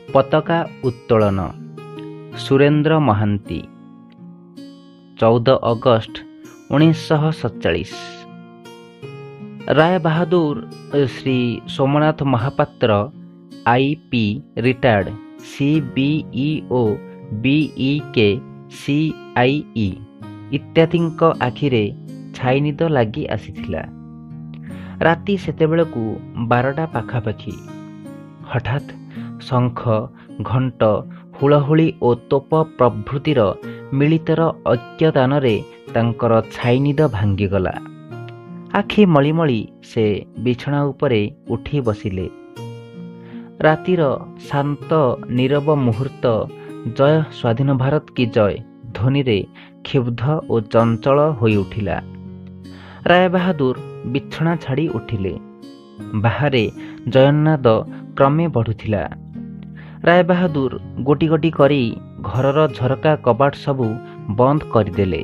पताका उत्तोलन सुरेन्द्र महांती 14 अगस्त 1947। Rai Bahadur Shri Somnath Mahapatra IP retired CBEO BEK CIE इत्यादि आखिरे छाई निद लगी आसीथिला। राति सेतेबेलकू 12टा पाखापाखि हठात शंख घंट हुलहुली और तोप प्रभृतिर मिलितर ऐक्यदान तांकर छाई निद भांगीगला। आखि मଳି मଳି से बिछଣା उपरे उठी बसिले। रातिर शांत नीरव मुहूर्त जय स्वाधीन भारत की जय ध्वनि रे क्षुब्ध और चंचल होई उठिला। राय बहादुर बिछଣା छाड़ी उठिले। बाहरे जयन्नाद क्रमे बढ़ुथिला। राय बहादुर गोटी गोटी करी घरर झरका कबाट सबू बंद करदेले।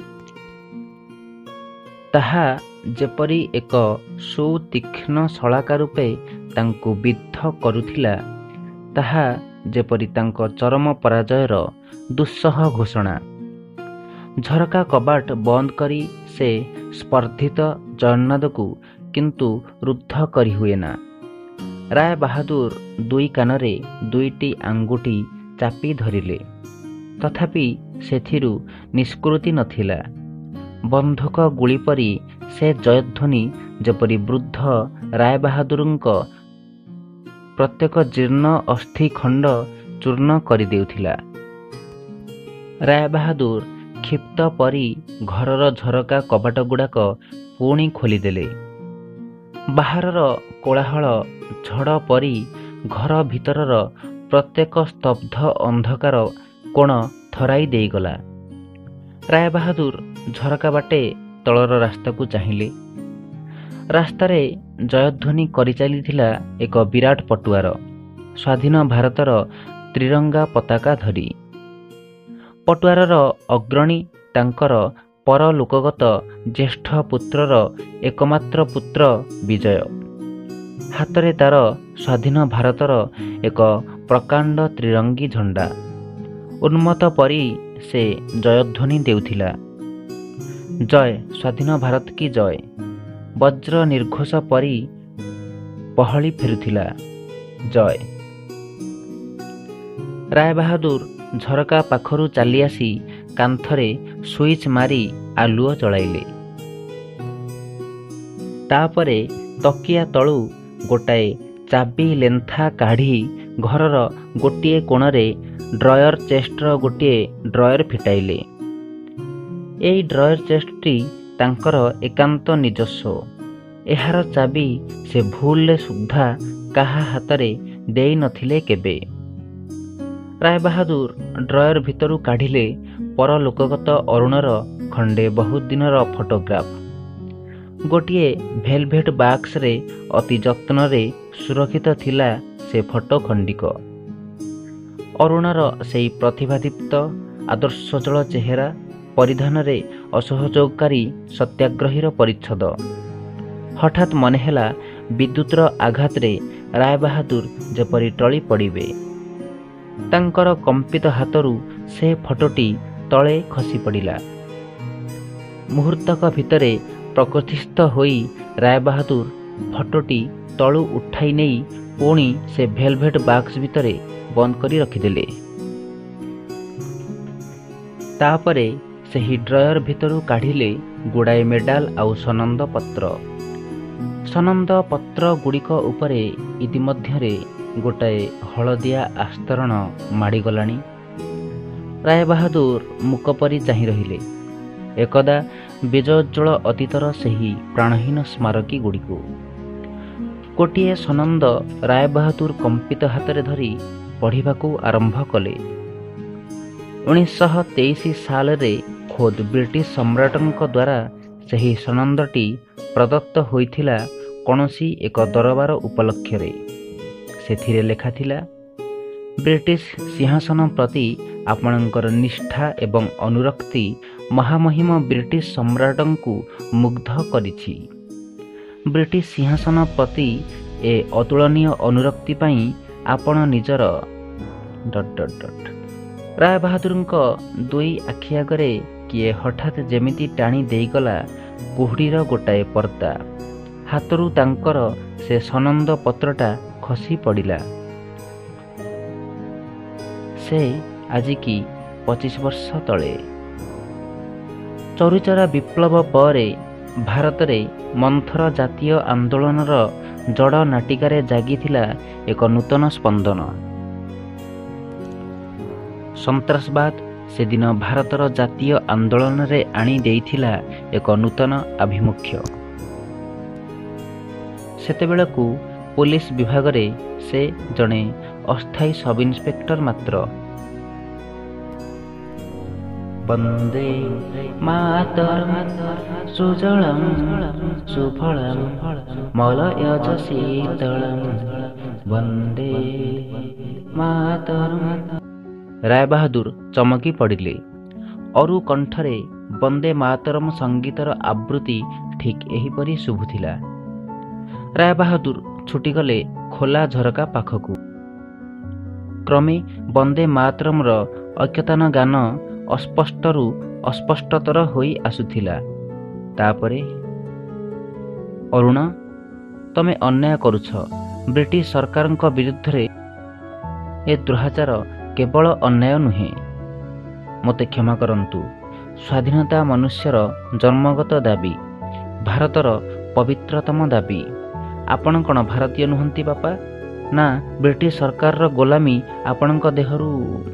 ताहा जेपरी एक सुतीक्ष्ण शलाका रूपे तांको बिद्ध करुथिला, ताहा जेपरी तांको चरम पराजयर दुस्सह घोषणा। झरका कबाट बंद करी से स्पर्धित जयन्नाद को किंतु रुद्ध करी हुएना। राय बहादुर दुई कानरे दुईटी आंगुठी चापी धरिले, तथापि सेथिरु निष्कृति नथिला। बंधुक गुली परी से जयध्वनि जेपरी वृद्ध राय बहादुरଙ୍କ प्रत्येक जीर्ण अस्थि खंड चूर्ण कर देउथिला। राय बहादुर क्षिप्त परी घरर झरका कबाट गुड़ाक पुणी खोलीदेले। बाहरर कोलाहल झड़ परी घर भितरर प्रत्येक स्तब्ध अंधकार कोण थराई देगला। राय बहादुर झरका बाटे तलर रास्ता को चाहिए। रास्तारे जयध्वनि करि चलीथिला एक विराट पटुआर स्वाधीन भारतर त्रिरंगा पताका धरी। पटुआरर अग्रणी तांकर परलोकगत ज्येष्ठ पुत्रर एकमात्र पुत्र विजय। हातरे तार स्वाधीन भारतर एक प्रकांड त्रिरंगी झंडा उन्मत्त परी से जयध्वनि देउथिला। जय स्वाधीन भारत की जय वज्र निर्घोष परी पहली फेरुथिला। जय। राय बहादुर झरका पाखरु चली आसी कांथरे स्विच मारी आलुओ जलाइले। तापरे तकिया तळु गोटाए चाबी लेंथा काढ़ी घरर गोटिए कोणरे ड्रयर चेस्टर गोटिए ड्रयर फिटाइले। एई ड्रयर चेस्टटी तांकर एकांत निजस्व। एहार चाबी से भूलले सुद्धा काहा हातरे देई नथिले केबे। राय बहादुर ड्रयर भितरु काढ़िले परलोकगत अरुणर खंडे बहुत दिनर फोटोग्राफ। गोटिए भेलभेट बाक्स रे अति जत्न रे सुरक्षित थिला से फोटो खंडिक। अरुणर सेई प्रतिभादीप्त आदर्शजल चेहरा परिधान रे असहयोगकारी सत्याग्रहीर परिच्छद। हठात मनेहेला विद्युतर आघात रे राय बहादुर जेपरी टली पड़िबे। तांकर कंपित हाथरू से फोटोटी तले खसी पड़िला। मुहूर्तक भितरे प्रकृतिस्थ होई राय बहादुर फोटोटी तलू उठाई नहीं पुणी से भेलभेट बाक्स भितरे बंद करी रखिदेले। तापरे सही ड्रयर भितरु काढ़िले गुड़ाए मेडाल आउ सनंद पत्र। सनंद पत्र गुड़िक उपरे इतिमध्यरे गोटाए हलदिया आस्तरण माड़ीगलाणी। राय बहादुर मुकपरी चाहि रहिले। एकदा विजयोज्वल अतीतर सही प्राणहीन स्मारकी गुड़िक गोटिए सनंद राय बहादुर कंपित हाथ धरी पढ़िबाकू आरंभ कले। 1923 साल रे खोद ब्रिटिश सम्राटनक द्वारा सही सनंदटी प्रदत्त होइथिला कौनसी एक दरबार उपलक्ष्य। सेथिरे लेखा थिला, ब्रिटिश सिंहासन प्रति आपणकर निष्ठा एवं अनुरक्ति महामहिम ब्रिटिश सम्राटंकु मुग्ध करिछि। ब्रिटिश सिंहासन प्रति ए अतुलनीय अनुरक्ति पाई आपण निजर ରାୟ ବାହାଦୁରଙ୍କ ଦୁଇ ଆଖି ଆଗରେ କିଏ ହଠାତ୍ ଯେମିତି ଟାଣି ଦେଇଗଲା କୁହୁଡ଼ିର ଗୋଟାଏ ପର୍ଦ୍ଦା। ହାତରୁ ତାଙ୍କର ସେ ସନନ୍ଦ ପତ୍ରଟା ଖସି ପଡ଼ିଲା। ସେ ଆଜିକି 25 ବର୍ଷ ତଳେ ଚୌରିଚୌରା ବିପ୍ଳବ ପରେ ଭାରତରେ ମନ୍ଥର ଜାତୀୟ ଆନ୍ଦୋଳନର ଜଡ଼ ନାଟିକାରେ ଜାଗିଥିଲା ଏକ ନୂତନ ସ୍ପନ୍ଦନ। ସନ୍ତ୍ରାସବାଦ ସେଦିନ ଭାରତର ଜାତୀୟ ଆନ୍ଦୋଳନରେ ଆଣି ଦେଇଥିଲା ଏକ ନୂତନ ଆଭିମୁଖ୍ୟ। ସେତେବେଳକୁ ପୋଲିସ ବିଭାଗରେ ସେ ଜଣେ ଅସ୍ଥାୟୀ ସବ୍ ଇନ୍ସପେକ୍ଟର ମାତ୍ର। ବନ୍ଦେ ମାତରମ୍ ସୁଜଳମ୍ ସୁଫଳମ୍ ମଲୟଜ ଶୀତଳମ୍ ବନ୍ଦେ ମାତରମ୍। ରାୟ ବାହାଦୁର ଚମକି ପଡ଼ିଲେ। ଅରୁ କଣ୍ଠରେ ବନ୍ଦେ ମାତରମ୍ ସଙ୍ଗୀତର ଆବୃତ୍ତି ଠିକ୍ ଏହିପରି ଶୁଭୁଥିଲା। ରାୟ ବାହାଦୁର ଛୁଟିଗଲେ ଖୋଲା ଝରକା ପାଖକୁ। କ୍ରମେ ବନ୍ଦେ ମାତରମ୍ର ଅକୀର୍ତ୍ତନ ଗାନ ଅସ୍ପଷ୍ଟରୁ ଅସ୍ପଷ୍ଟତର ହୋଇ ଆସୁଥିଲା। ତାପରେ, ଅରୁଣ, ତମେ ଅନ୍ୟାୟ କରୁଛ। ବ୍ରିଟିଶ ସରକାରଙ୍କ ବିରୁଦ୍ଧରେ ଏ ଦୁରାଚାର କେବଳ ଅନ୍ୟାୟ ନୁହେଁ। ମୋତେ କ୍ଷମା କରନ୍ତୁ। ସ୍ୱାଧୀନତା ମନୁଷ୍ୟର ଜନ୍ମଗତ ଦାବି, ଭାରତର ପବିତ୍ରତମ ଦାବି। ଆପଣ କ'ଣ ଭାରତୀୟ ନୁହନ୍ତି ବାପା? ନା ବ୍ରିଟିଶ ସରକାରର ଗୋଲାମୀ ଆପଣଙ୍କ ଦେହରୁ?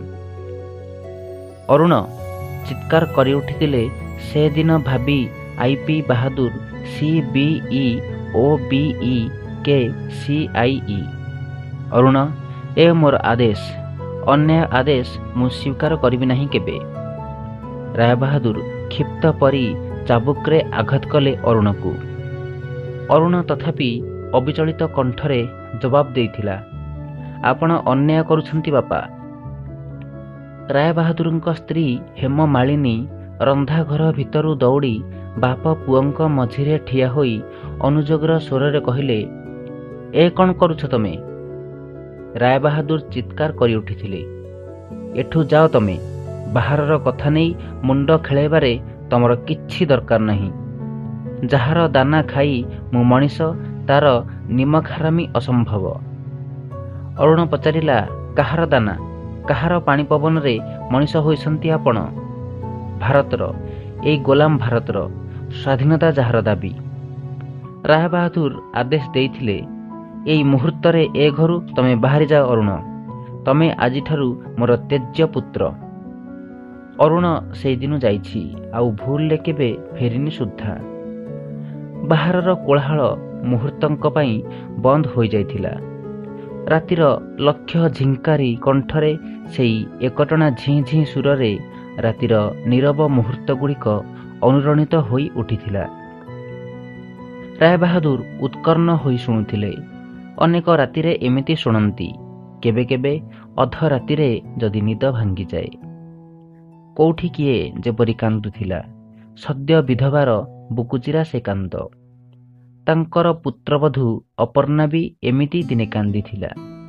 ଅରୁଣ ଚିତ୍କାର କରି ଉଠିଥିଲେ। ସେଦିନ ଭାବି IP Bahadur CBE OBE KCIE। Arun, ଏ ମୋର ଆଦେଶ। ଅନ୍ୟାୟ ଆଦେଶ ମୁଁ ସ୍ୱୀକାର କରିବି ନାହିଁ କେବେ। ରାୟ ବାହାଦୁର କ୍ଷିପ୍ତ ପରି ଚାବୁକରେ ଆଘାତ କଲେ ଅରୁଣକୁ। ଅରୁଣ ତଥାପି ଅବିଚଳିତ କଣ୍ଠରେ ଜବାବ ଦେଇଥିଲା, ଆପଣ ଅନ୍ୟାୟ କରୁଛନ୍ତି ବାପା। ରାୟ ବାହାଦୁରଙ୍କ ସ୍ତ୍ରୀ ହେମମାଳିନୀ ରନ୍ଧାଘର ଭିତରୁ ଦୌଡ଼ି ବାପ ପୁଅଙ୍କ ମଝିରେ ଠିଆ ହୋଇ ଅନୁଯୋଗର ସ୍ୱରରେ କହିଲେ, ଏ କ'ଣ କରୁଛ ତମେ? ରାୟ ବାହାଦୁର ଚିତ୍କାର କରି ଉଠିଥିଲେ, ଏଠୁ ଯାଅ ତମେ। ବାହାରର କଥା ନେଇ ମୁଣ୍ଡ ଖେଳାଇବାରେ ତମର କିଛି ଦରକାର ନାହିଁ। ଯାହାର ଦାନା ଖାଇ ମୁଁ ମଣିଷ, ତାର ନିମଖାରାମି ଅସମ୍ଭବ। ଅରୁଣ ପଚାରିଲା, କାହାର ଦାନା, କାହାର ପାଣି ପବନରେ ମଣିଷ ହୋଇଛନ୍ତି ଆପଣ? ଭାରତର, ଏଇ ଗୋଲାମ ଭାରତର ସ୍ୱାଧୀନତା ଯାହାର ଦାବି। ରାୟ ବାହାଦୁର ଆଦେଶ ଦେଇଥିଲେ, ଏଇ ମୁହୂର୍ତ୍ତରେ ଏ ଘରୁ ତମେ ବାହାରି ଯାଅ ଅରୁଣ। ତମେ ଆଜିଠାରୁ ମୋର ତେଜ୍ୟ ପୁତ୍ର। ଅରୁଣ ସେଇଦିନୁ ଯାଇଛି, ଆଉ ଭୁଲରେ କେବେ ଫେରିନି ସୁଦ୍ଧା। ବାହାରର କୋଳାହଳ ମୁହୂର୍ତ୍ତଙ୍କ ପାଇଁ ବନ୍ଦ ହୋଇଯାଇଥିଲା। ରାତିର ଲକ୍ଷ୍ୟ ଝିଙ୍କାରୀ କଣ୍ଠରେ ସେଇ ଏକଟଣା ଝିଁ ଝିଁ ସୁରରେ ରାତିର ନୀରବ ମୁହୂର୍ତ୍ତଗୁଡ଼ିକ ଅନୁରଣିତ ହୋଇ ଉଠିଥିଲା। ରାୟ ବାହାଦୁର ଉତ୍କର୍ଣ୍ଣ ହୋଇ ଶୁଣୁଥିଲେ। ଅନେକ ରାତିରେ ଏମିତି ଶୁଣନ୍ତି, କେବେ କେବେ ଅଧ ରାତିରେ ଯଦି ନିଦ ଭାଙ୍ଗିଯାଏ। କୋଉଠି କିଏ ଯେପରି କାନ୍ଦୁଥିଲା। ସଦ୍ୟ ବିଧବାର ବୁକୁଚିରା ସେ କାନ୍ଦ। ତାଙ୍କର ପୁତ୍ରବଧୂ ଅପର୍ଣ୍ଣା ବି ଏମିତି ଦିନେ କାନ୍ଦିଥିଲା।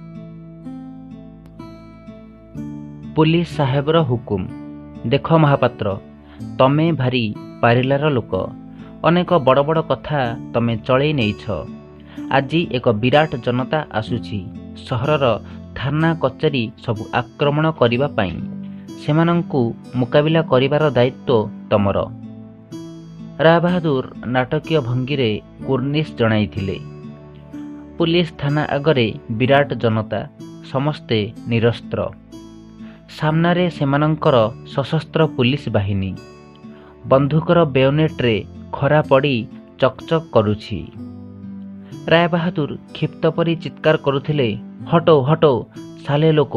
ପୁଲିସ ସାହେବର ହୁକୁମ, ଦେଖ ମହାପାତ୍ର, ତମେ ଭାରି ପାରିଲାର ଲୋକ। ଅନେକ ବଡ଼ ବଡ଼ କଥା ତମେ ଚଳେଇ ନେଇଛ। ଆଜି ଏକ ବିରାଟ ଜନତା ଆସୁଛି ସହରର ଥାନା କଚେରୀ ସବୁ ଆକ୍ରମଣ କରିବା ପାଇଁ। ସେମାନଙ୍କୁ ମୁକାବିଲା କରିବାର ଦାୟିତ୍ୱ ତମର। ରାୟ ବାହାଦୁର ନାଟକୀୟ ଭଙ୍ଗୀରେ କୁର୍ନିଶ ଜଣାଇଥିଲେ। ପୁଲିସ ଥାନା ଆଗରେ ବିରାଟ ଜନତା, ସମସ୍ତେ ନିରସ୍ତ୍ର। ସାମ୍ନାରେ ସେମାନଙ୍କର ସଶସ୍ତ୍ର ପୁଲିସ ବାହିନୀ। ବନ୍ଧୁକର ବେୟୋନେଟ୍ରେ ଖରା ପଡ଼ି ଚକଚକ୍ କରୁଛି। ରାୟ ବାହାଦୁର କ୍ଷିପ୍ତ ପରି ଚିତ୍କାର କରୁଥିଲେ, ହଟୋ ହଟୋ ସାଲେ ଲୋକ।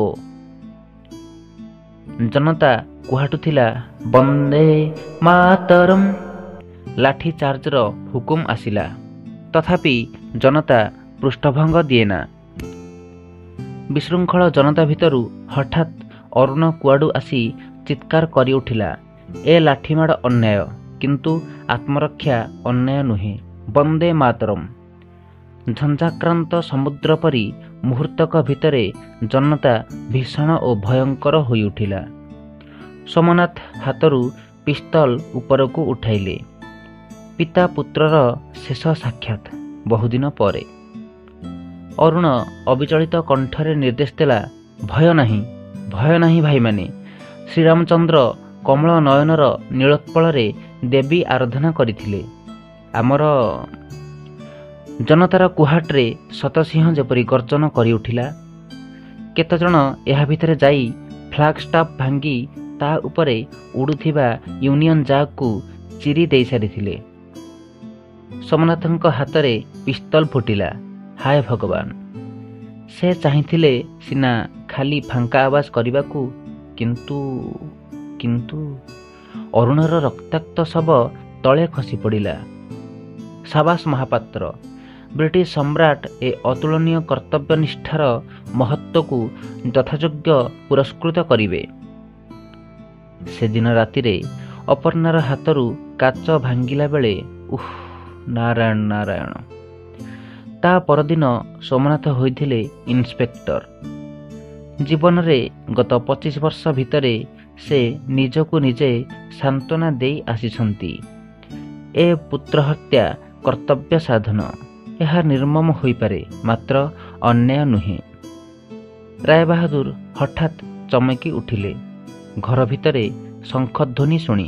ଜନତା କୁହାଟୁଥିଲା, ବନ୍ଦେ ମାତରମ୍। ଲାଠି ଚାର୍ଜର ହୁକୁମ ଆସିଲା। ତଥାପି ଜନତା ପୃଷ୍ଠଭଙ୍ଗ ଦିଏନା। ବିଶୃଙ୍ଖଳ ଜନତା ଭିତରୁ ହଠାତ୍ ଅରୁଣ କୁଆଡ଼ୁ ଆସି ଚିତ୍କାର କରି ଉଠିଲା, ଏ ଲାଠିମାଡ଼ ଅନ୍ୟାୟ, କିନ୍ତୁ ଆତ୍ମରକ୍ଷା ଅନ୍ୟାୟ ନୁହେଁ। ବନ୍ଦେ ମାତରମ୍। ଝଞ୍ଝାକ୍ରାନ୍ତ ସମୁଦ୍ର ପରି ମୁହୂର୍ତ୍ତକ ଭିତରେ ଜନତା ଭୀଷଣ ଓ ଭୟଙ୍କର ହୋଇଉଠିଲା। ସୋମନାଥ ହାତରୁ ପିସ୍ତଲ ଉପରକୁ ଉଠାଇଲେ। ପିତା ପୁତ୍ରର ଶେଷ ସାକ୍ଷାତ ବହୁଦିନ ପରେ। ଅରୁଣ ଅବିଚଳିତ କଣ୍ଠରେ ନିର୍ଦ୍ଦେଶ ଦେଲା, ଭୟ ନାହିଁ ଭାଇମାନେ। ଶ୍ରୀରାମଚନ୍ଦ୍ର କମଳ ନୟନର ନୀଳୋତ୍ପଳରେ ଦେବୀ ଆରାଧନା କରିଥିଲେ। ଆମର ଜନତାର କୁହାଟରେ ଶତସିଂହ ଯେପରି ଗର୍ଜନ କରିଉଠିଲା। କେତେଜଣ ଏହା ଭିତରେ ଯାଇ ଫ୍ଲାଗ ଷ୍ଟାଫ୍ ଭାଙ୍ଗି ତା ଉପରେ ଉଡ଼ୁଥିବା ୟୁନିୟନ ଜାକ୍କୁ ଚିରି ଦେଇସାରିଥିଲେ। ସୋମନାଥଙ୍କ ହାତରେ ପିସ୍ତଲ ଫୁଟିଲା। ହାୟ ଭଗବାନ! ସେ ଚାହିଁଥିଲେ ସିନା ଖାଲି ଫାଙ୍କା ଆବାଜ କରିବାକୁ, କିନ୍ତୁ ଅରୁଣର ରକ୍ତାକ୍ତ ଶବ ତଳେ ଖସି ପଡ଼ିଲା। ସାବାସ ମହାପାତ୍ର! ବ୍ରିଟିଶ ସମ୍ରାଟ ଏ ଅତୁଳନୀୟ କର୍ତ୍ତବ୍ୟନିଷ୍ଠାର ମହତ୍ତ୍ୱକୁ ଯଥାଯୋଗ୍ୟ ପୁରସ୍କୃତ କରିବେ। ସେଦିନ ରାତିରେ ଅପର୍ଣ୍ଣାର ହାତରୁ କାଚ ଭାଙ୍ଗିଲା ବେଳେ ନାରାୟଣ। ତା ପରଦିନ ସୋମନାଥ ହୋଇଥିଲେ ଇନ୍ସପେକ୍ଟର। ଜୀବନରେ ଗତ 25 ବର୍ଷ ଭିତରେ ସେ ନିଜକୁ ନିଜେ ସାନ୍ତ୍ୱନା ଦେଇ ଆସିଛନ୍ତି। ଏ ପୁତ୍ରହତ୍ୟା କର୍ତ୍ତବ୍ୟ ସାଧନ। ଏହା ନିର୍ମମ ହୋଇପାରେ, ମାତ୍ର ଅନ୍ୟାୟ ନୁହେଁ। ରାୟବାହାଦୁର ହଠାତ୍ ଚମକି ଉଠିଲେ ଘର ଭିତରେ ଶଙ୍ଖଧ୍ୱନି ଶୁଣି।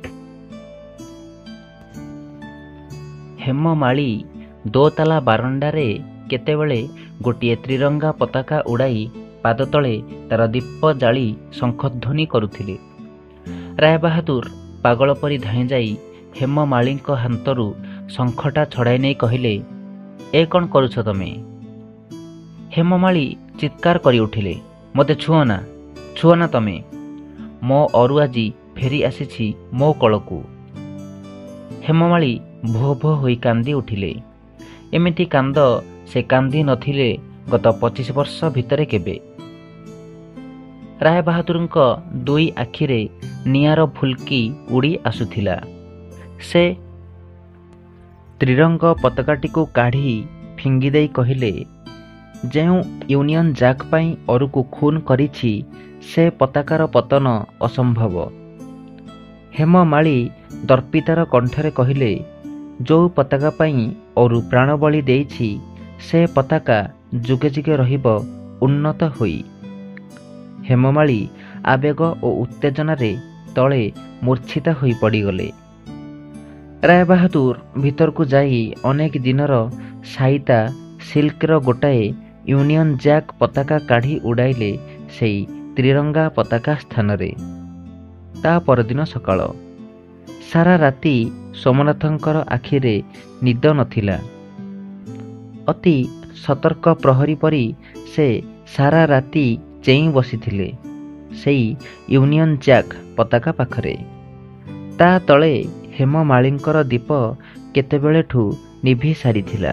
ହେମମାଳି ଦୋତାଲା ବାରଣ୍ଡାରେ କେତେବେଳେ ଗୋଟିଏ ତ୍ରିରଙ୍ଗା ପତାକା ଉଡ଼ାଇ ପାଦ ତଳେ ତାର ଦୀପ ଜାଳି ଶଙ୍ଖଧ୍ୱନି କରୁଥିଲେ। ରାୟବାହାଦୁର ପାଗଳ ପରି ଧାଇଁଯାଇ ହେମମାଳିଙ୍କ ହାତରୁ ଶଙ୍ଖଟା ଛଡ଼ାଇ ନେଇ କହିଲେ, ଏ କ'ଣ କରୁଛ ତମେ? ହେମମାଳି ଚିତ୍କାର କରି ଉଠିଲେ, ମୋତେ ଛୁଅ ନା ତମେ। ମୋ ଅରୁ ଆଜି ଫେରି ଆସିଛି ମୋ କୋଳକୁ। ହେମମାଳି ଭୋ ଭୋ ହୋଇ କାନ୍ଦି ଉଠିଲେ। ଏମିତି କାନ୍ଦ ସେ କାନ୍ଦି ନଥିଲେ ଗତ 25 ବର୍ଷ ଭିତରେ କେବେ। ରାୟବାହାଦୁରଙ୍କ ଦୁଇ ଆଖିରେ ନିଆଁର ଫୁଲକି ଉଡ଼ି ଆସୁଥିଲା। ସେ ତ୍ରିରଙ୍ଗ ପତାକାଟିକୁ କାଢ଼ି ଫିଙ୍ଗି ଦେଇ କହିଲେ, ଯେଉଁ ୟୁନିୟନ ଜାକ୍ ପାଇଁ ଅରୁକୁ ଖୁନ କରିଛି ସେ ପତାକାର ପତନ ଅସମ୍ଭବ। ହେମମାଳି ଦର୍ପିତାର କଣ୍ଠରେ କହିଲେ, ଯେଉଁ ପତାକା ପାଇଁ ଅରୁ ପ୍ରାଣବଳି ଦେଇଛି ସେ ପତାକା ଯୁଗେ ଯୁଗେ ରହିବ ଉନ୍ନତ ହୋଇ। ହେମମାଳି ଆବେଗ ଓ ଉତ୍ତେଜନାରେ ତଳେ ମୂର୍ଚ୍ଛିତା ହୋଇ ପଡ଼ିଗଲେ। ରାୟବାହାଦୁର ଭିତରକୁ ଯାଇ ଅନେକ ଦିନର ସାଇତା ସିଲ୍କର ଗୋଟାଏ ୟୁନିୟନ ଜାକ୍ ପତାକା କାଢ଼ି ଉଡ଼ାଇଲେ ସେଇ ତ୍ରିରଙ୍ଗା ପତାକା ସ୍ଥାନରେ। ତା ପରଦିନ ସକାଳ। ସାରା ରାତି ସୋମନାଥଙ୍କର ଆଖିରେ ନିଦ ନଥିଲା। ଅତି ସତର୍କ ପ୍ରହରୀ ପରି ସେ ସାରା ରାତି ଚେଇଁ ବସିଥିଲେ ସେଇ ୟୁନିୟନ ଜାକ୍ ପତାକା ପାଖରେ। ତା ତଳେ ହେମମାଳିଙ୍କର ଦୀପ କେତେବେଳେଠୁ ନିଭି ସାରିଥିଲା।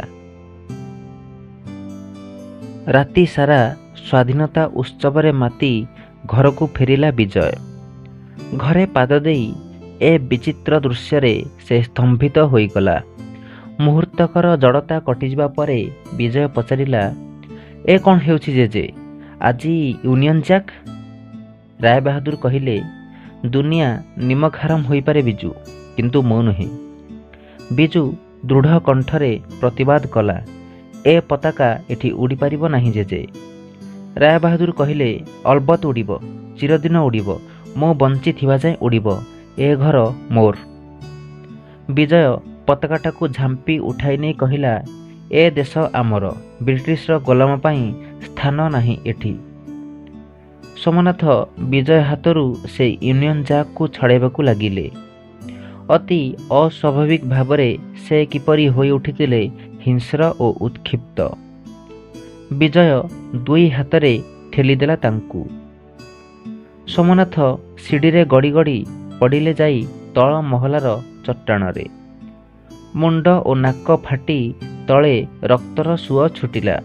ରାତି ସାରା ସ୍ୱାଧୀନତା ଉତ୍ସବରେ ମାତି ଘରକୁ ଫେରିଲା ବିଜୟ। ଘରେ ପାଦ ଦେଇ ଏ ବିଚିତ୍ର ଦୃଶ୍ୟରେ ସେ ସ୍ତମ୍ଭିତ ହୋଇଗଲା। ମୁହୂର୍ତ୍ତକର ଜଡ଼ତା କଟିଯିବା ପରେ ବିଜୟ ପଚାରିଲା, ଏ କ'ଣ ହେଉଛି ଜେଜେ? ଆଜି ୟୁନିୟନ ଜାକ୍? ରାୟବାହାଦୁର କହିଲେ, ଦୁନିଆ ନିମକ ହାରାମ ହୋଇପାରେ ବିଜୁ, କିନ୍ତୁ ମୁଁ ନୁହେଁ। ବିଜୁ ଦୃଢ଼ କଣ୍ଠରେ ପ୍ରତିବାଦ କଲା, ଏ ପତାକା ଏଠି ଉଡ଼ିପାରିବ ନାହିଁ ଜେଜେ। ରାୟବାହାଦୁର କହିଲେ, ଅଲବତ ଉଡ଼ିବ, ଚିରଦିନ ଉଡ଼ିବ, ମୁଁ ବଞ୍ଚିଥିବା ଯାଏଁ ଉଡ଼ିବ। ଏ ଘର ମୋର। ବିଜୟ ପତାକାଟାକୁ ଝାମ୍ପି ଉଠାଇ ନେଇ କହିଲା, ଏ ଦେଶ ଆମର, ବ୍ରିଟିଶର ଗୋଲାମ ପାଇଁ ସ୍ଥାନ ନାହିଁ ଏଠି। ସୋମନାଥ ବିଜୟ ହାତରୁ ସେ ୟୁନିୟନ ଜାକ୍କୁ ଛଡ଼ାଇବାକୁ ଲାଗିଲେ। ଅତି ଅସ୍ୱାଭାବିକ ଭାବରେ ସେ କିପରି ହୋଇ ଉଠିଥିଲେ ହିଂସ୍ର ଓ ଉତ୍କ୍ଷିପ୍ତ। ବିଜୟ ଦୁଇ ହାତରେ ଠେଲିଦେଲା ତାଙ୍କୁ। ସୋମନାଥ ସିଡ଼ିରେ ଗଡ଼ି ଗଡ଼ି ପଡ଼ିଲେ ଯାଇ ତଳ ମହଲାର ଚଟାଣରେ। ମୁଣ୍ଡ ଓ ନାକ ଫାଟି ତଳେ ରକ୍ତର ସୁଅ ଛୁଟିଲା।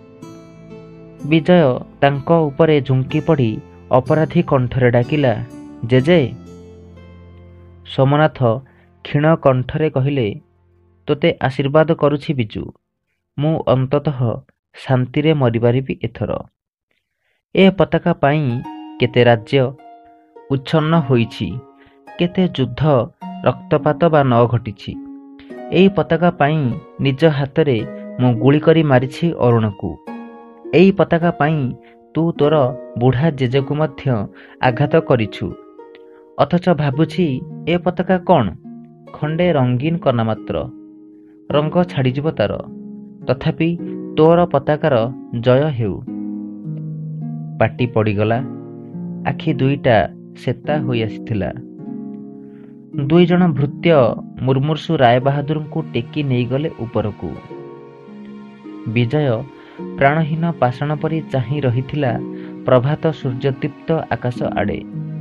ବିଜୟ ତାଙ୍କ ଉପରେ ଝୁଙ୍କି ପଡ଼ି ଅପରାଧୀ କଣ୍ଠରେ ଡାକିଲା, ଜେଜେ। ସୋମନାଥ କ୍ଷୀଣ କଣ୍ଠରେ କହିଲେ, ତୋତେ ଆଶୀର୍ବାଦ କରୁଛି ବିଜୁ। ମୁଁ ଅନ୍ତତଃ ଶାନ୍ତିରେ ମରିପାରିବି ଏଥର। ଏ ପତାକା ପାଇଁ କେତେ ରାଜ୍ୟ ଉଚ୍ଛନ୍ନ ହୋଇଛି, କେତେ ଯୁଦ୍ଧ ରକ୍ତପାତ ବା ନ ଘଟିଛି। ଏଇ ପତାକା ପାଇଁ ନିଜ ହାତରେ ମୁଁ ଗୁଳି କରି ମାରିଛି ଅରୁଣକୁ। ଏଇ ପତାକା ପାଇଁ ତୁ ତୋର ବୁଢ଼ା ଜେଜେକୁ ମଧ୍ୟ ଆଘାତ କରିଛୁ। ଅଥଚ ଭାବୁଛି ଏ ପତାକା କ'ଣ? ଖଣ୍ଡେ ରଙ୍ଗୀନ କନା ମାତ୍ର, ରଙ୍ଗ ଛାଡ଼ିଯିବ ତାର। ତଥାପି ତୋର ପତାକାର ଜୟ ହେଉ। ପାଟି ପଡ଼ିଗଲା, ଆଖି ଦୁଇଟା ଶେତା ହୋଇ ଆସିଥିଲା। ଦୁଇଜଣ ଭୃତ୍ୟ ମୁର୍ମୂର୍ଷୁ ରାୟବାହାଦୁରଙ୍କୁ ଟେକି ନେଇଗଲେ ଉପରକୁ। ବିଜୟ ପ୍ରାଣହୀନ ପାଷାଣ ପରି ଚାହିଁ ରହିଥିଲା ପ୍ରଭାତ ସୂର୍ଯ୍ୟଦୀପ୍ତ ଆକାଶ ଆଡ଼େ।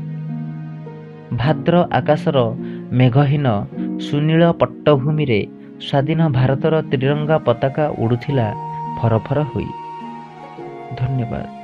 ଭାଦ୍ର ଆକାଶର ମେଘହୀନ ସୁନୀଳ ପଟ୍ଟଭୂମିରେ ସ୍ୱାଧୀନ ଭାରତର ତ୍ରିରଙ୍ଗା ପତାକା ଉଡ଼ୁଥିଲା ଫରଫର ହୋଇ। ଧନ୍ୟବାଦ।